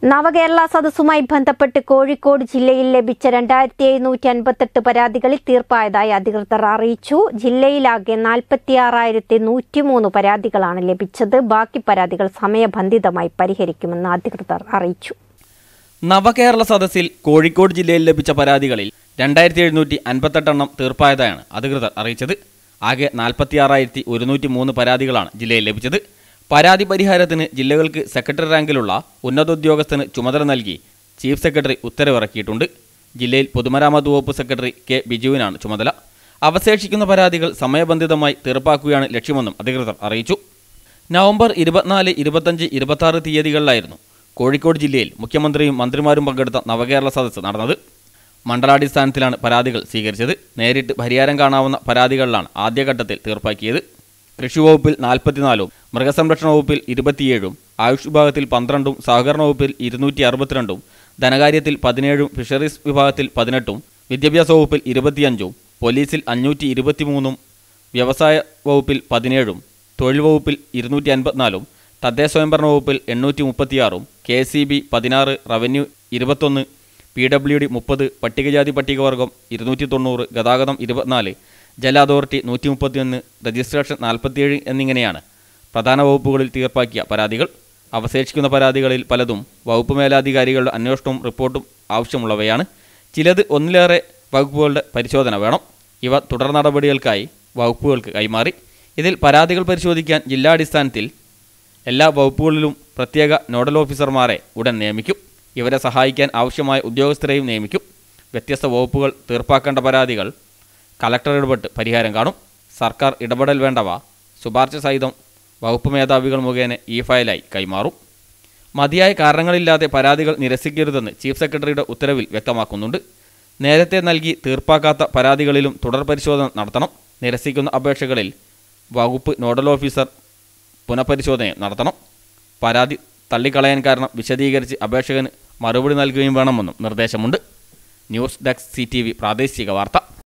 നവകേരള സദസ്സുമായി ബന്ധപ്പെട്ട് കോഴിക്കോട് ജില്ലയിൽ ലഭിച്ച 2758 പരാതികളിൽ തീർപ്പായതായി അധികൃതർ അറിയിച്ചു. ജില്ലയിലാകെ 46,103 പരാതികളാണ് ലഭിച്ചത്. ബാക്കി പരാതികൾ സമയബന്ധിതമായി പരിഹരിക്കുമെന്ന് അധികൃതർ അറിയിച്ചു. നവകേരള സദസ്സിൽ കോഴിക്കോട് ജില്ലയിൽ ലഭിച്ച പരാതികളിൽ 2758 എണ്ണം തീർപ്പായതായാണ് അധികൃതർ അറിയിച്ചത്. ആകെ 46,103 പരാതികളാണ് ജില്ലയിൽ ലഭിച്ചത്. പരാതി പരിഹാരത്തിന് ജില്ലകൾക്ക് സെക്രട്ടറി റാങ്കിലുള്ള ഉന്നതോദ്യോഗസ്ഥന് ചുമതല നൽകി ചീഫ് സെക്രട്ടറി ഉത്തരവിറക്കിയിട്ടുണ്ട്. ജില്ലയിൽ പൊതുമരാമത്ത് വകുപ്പ് സെക്രട്ടറി കെ ബിജുവിനാണ് ചുമതല. അവശേഷിക്കുന്ന പരാതികൾ സമയബന്ധിതമായി തീർപ്പാക്കുകയാണ് ലക്ഷ്യമെന്നും അധികൃതർ അറിയിച്ചു. നവംബർ 24, 25, 26 തീയതികളിലായിരുന്നു കോഴിക്കോട് ജില്ലയിൽ മുഖ്യമന്ത്രിയും മന്ത്രിമാരും പങ്കെടുത്ത നവകേരള സദസ്സ് നടന്നത്. മണ്ഡലാടിസ്ഥാനത്തിലാണ് പരാതികൾ സ്വീകരിച്ചത്. നേരിട്ട് പരിഹാരം കാണാവുന്ന പരാതികളിലാണ് ആദ്യഘട്ടത്തിൽ തീർപ്പാക്കിയത്. കൃഷി വകുപ്പിൽ 44, മൃഗസംരക്ഷണ വകുപ്പിൽ 27, ആയുഷ് വിഭാഗത്തിൽ 12, സഹകരണ വകുപ്പിൽ 262, ധനകാര്യത്തിൽ 17, ഫിഷറീസ് വിഭാഗത്തിൽ 18, വിദ്യാഭ്യാസ വകുപ്പിൽ 25, പോലീസിൽ 523, വ്യവസായ വകുപ്പിൽ 17, തൊഴിൽ വകുപ്പിൽ 254, തദ്ദേശ സ്വയംഭരണ വകുപ്പിൽ 836, KSEB 16, റവന്യൂ 21, PWD 30, പട്ടികജാതി പട്ടികവർഗം 290, ഗതാഗതം 24, ജല അതോറിറ്റി 131, രജിസ്ട്രേഷൻ 47 എന്നിങ്ങനെയാണ് പ്രധാന വകുപ്പുകളിൽ തീർപ്പാക്കിയ പരാതികൾ. അവശേഷിക്കുന്ന പരാതികളിൽ പലതും വകുപ്പ് മേലധികാരികളുടെ അന്വേഷണവും റിപ്പോർട്ടും ആവശ്യമുള്ളവയാണ്. ചിലത് ഒന്നിലേറെ വകുപ്പുകളുടെ പരിശോധന വേണം. ഇവ തുടർ നടപടികൾക്കായി വകുപ്പുകൾക്ക് കൈമാറി. ഇതിൽ പരാതികൾ പരിശോധിക്കാൻ ജില്ലാടിസ്ഥാനത്തിൽ എല്ലാ വകുപ്പുകളിലും പ്രത്യേക നോഡൽ ഓഫീസർമാരെ ഉടൻ നിയമിക്കും. ഇവരെ സഹായിക്കാൻ ആവശ്യമായ ഉദ്യോഗസ്ഥരെയും നിയമിക്കും. വ്യത്യസ്ത വകുപ്പുകൾ തീർപ്പാക്കേണ്ട പരാതികൾ കളക്ടർ ഇടപെട്ട് പരിഹാരം കാണും. സർക്കാർ ഇടപെടൽ വേണ്ടവ ശുപാർശ സഹിതം വകുപ്പ് മേധാവികൾ മുഖേന ഈ ഫയലായി കൈമാറും. മതിയായ കാരണങ്ങളില്ലാതെ പരാതികൾ നിരസിക്കരുതെന്ന് ചീഫ് സെക്രട്ടറിയുടെ ഉത്തരവിൽ വ്യക്തമാക്കുന്നുണ്ട്. നേരത്തെ നൽകി തീർപ്പാക്കാത്ത പരാതികളിലും തുടർ പരിശോധന നടത്തണം. നിരസിക്കുന്ന അപേക്ഷകളിൽ വകുപ്പ് നോഡൽ ഓഫീസർ പുനഃപരിശോധന നടത്തണം. പരാതി തള്ളിക്കളയാൻ കാരണം വിശദീകരിച്ച് അപേക്ഷകന് മറുപടി നൽകുകയും വേണമെന്നും നിർദ്ദേശമുണ്ട്. ന്യൂസ് ഡെസ്ക് CTV പ്രാദേശിക വാർത്ത.